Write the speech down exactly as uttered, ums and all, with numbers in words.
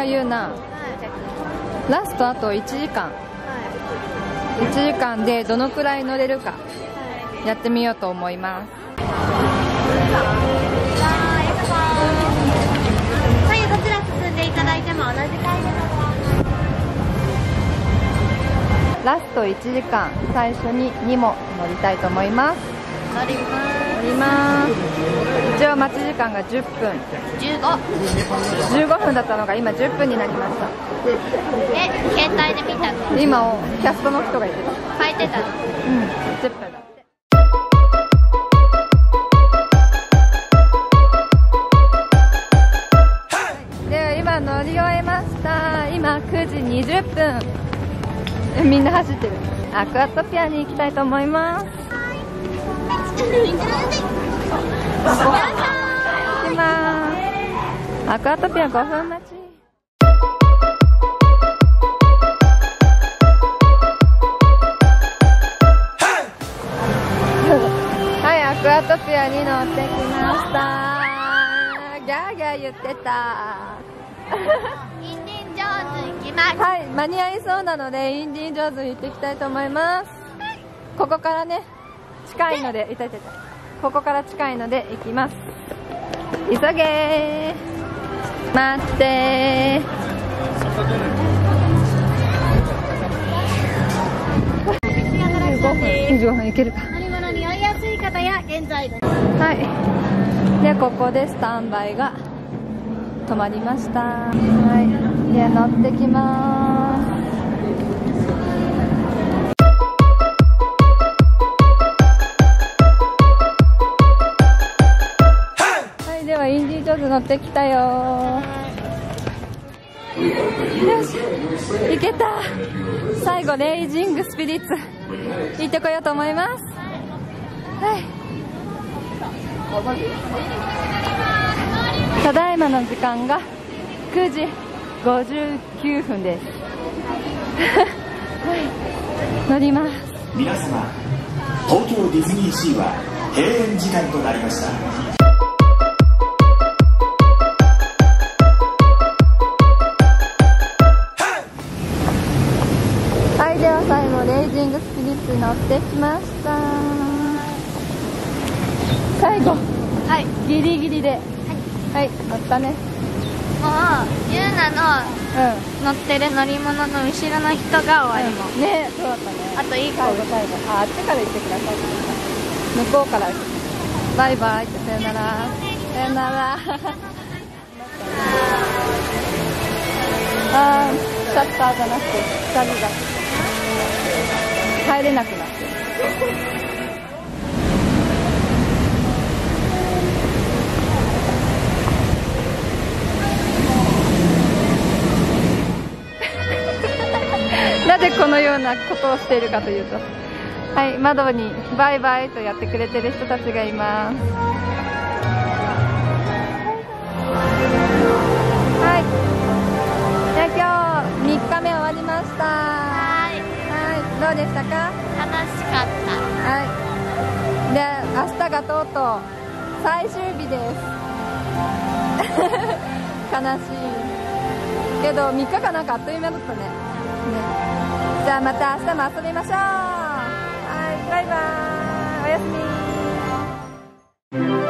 言うな。ラストあといちじかん、いちじかんでどのくらい乗れるかやってみようと思います。 左右どちら進んでいただいても同じ階で。 ラストいちじかん、最初ににも乗りたいと思います。 乗ります。 乗ります。一応待ち時間がじゅっぷん、 じゅうご。 じゅうごふんだったのが今じゅっぷんになりました。 え、携帯で見たの？ 今をキャストの人が言ってた。 書いてたの？ うん、じゅっぷんだって。では今乗り終えました。今くじにじゅっぷん。みんな走ってる。アクアトピアに行きたいと思います。行きます。アクアトピアごふん待ち。はい、アクアトピアに乗ってきました。ギャーギャー言ってた。 インディン・ジョーンズ行きます。 はい、間に合いそうなのでインディ・ジョーンズ行っていきたいと思います。ここからね、近いので、いたいたいた。ここから近いので行きます。急げー。待ってー。にじゅうごふん、にじゅうごふん行けるか。 乗り物に酔いやすい方や現在の。 はい。で、ここでスタンバイが止まりました。はい。で、乗ってきまーす。ではインディ・ジョーンズ乗ってきたよー。よし、行けた。最後レイジングスピリッツ行ってこようと思います。はい、ただいまの時間がくじごじゅうきゅうふんです。はい、乗ります。 皆様、東京ディズニーシーは閉園時間となりました。 はい、では最後レイジングスピリッツに乗ってきました。最後、はい、ギリギリで、はい、はい、乗ったね。 もうユーナのうん、 乗ってる乗り物の後ろの人が終わりも、 うん、ね、そうだったね。 あといい子。 最後最後、あ、あっちから行ってください。向こうからバイバイって、さよなら、さよなら。あー、シャッターじゃなくて光が入れなくなってる。なぜこのようなことをしているかというと、はい、窓にバイバイとやってくれてる人たちがいます。はい、で今日みっかめ終わりました。 はい、 はい、どうでしたか？ 楽しかった。 はい、で明日がとうとう最終日です。悲しいけどみっかかなんかあっという間だったね。ね、じゃあまた明日も遊びましょう。はい、バイバーイ、おやすみ。